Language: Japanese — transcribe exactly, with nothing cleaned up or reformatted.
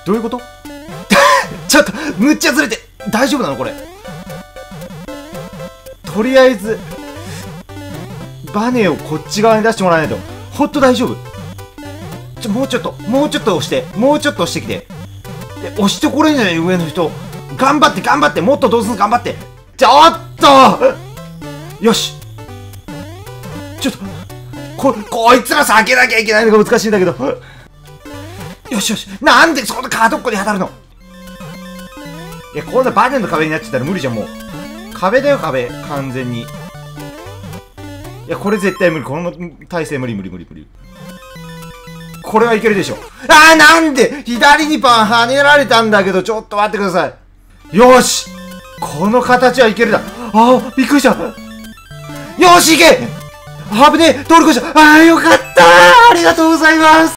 どういうことちょっと、むっちゃずれて、大丈夫なのこれ。とりあえず、バネをこっち側に出してもらわないと。ほんと大丈夫。ちょ、もうちょっと、もうちょっと押して、もうちょっと押してきて。で、押してこれんじゃない上の人。頑張って、頑張って、もっとどうすん頑張って。ちょっとよし。ちょっと、こ、こいつら避けなきゃいけないのが難しいんだけど。よしよし。なんでそんな角っこに当たるの。いや、こんなバネの壁になっちゃったら無理じゃん、もう。壁だよ、壁。完全に。いや、これ絶対無理。この体勢無理無理無理無理。これはいけるでしょ。あー、なんで左にパン跳ねられたんだけど、ちょっと待ってください。よし、この形はいけるだ。あー、びっくりした。よし、いけ。危ねえ、通り越した。あー、よかったー。ありがとうございます。